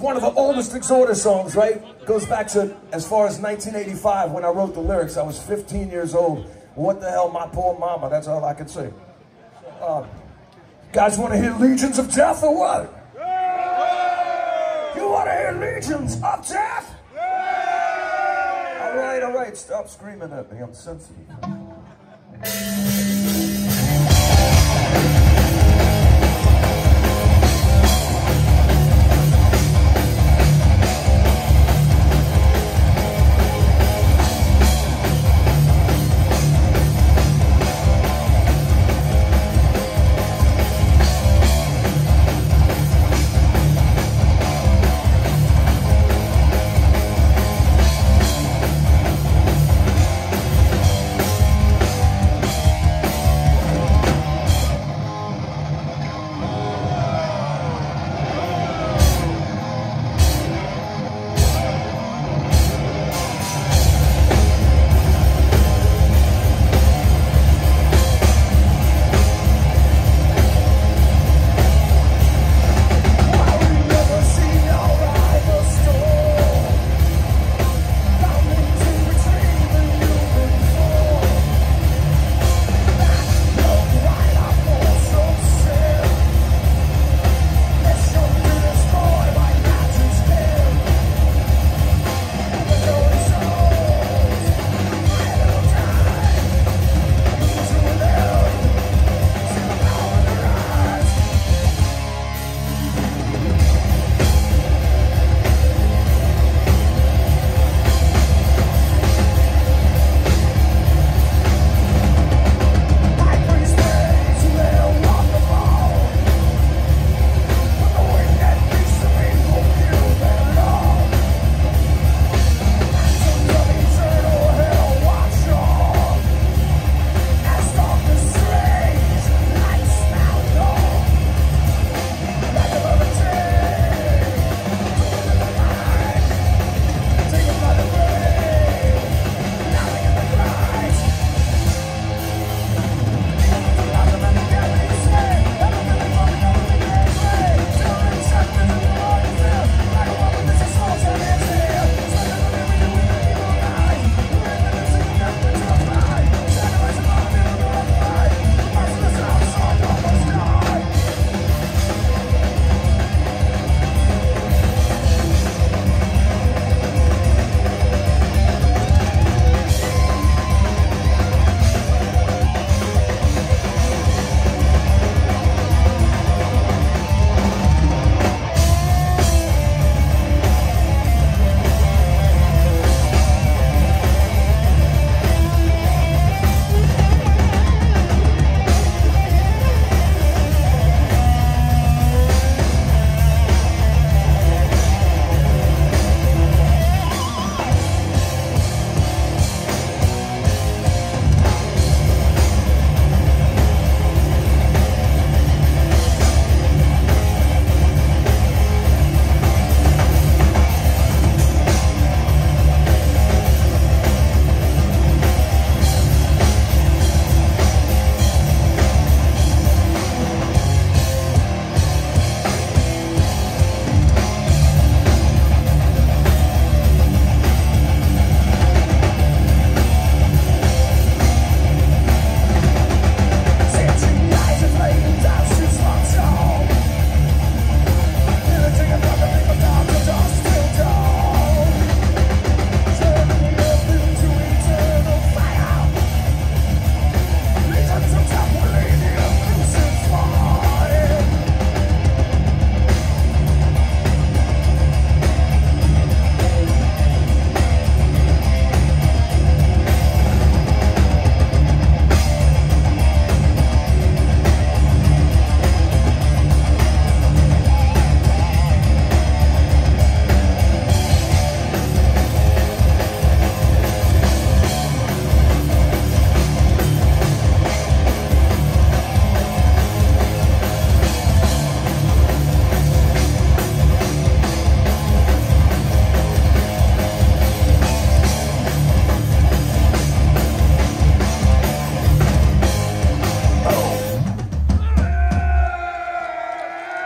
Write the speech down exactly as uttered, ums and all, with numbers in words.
one of the oldest Exhorder songs, right? Goes back to as far as nineteen eighty-five when I wrote the lyrics. I was fifteen years old. What the hell, my poor mama, that's all I could say. Uh, guys want to hear Legions of Death or what? You want to hear Legions of Death? All right, all right, stop screaming at me, I'm sensitive.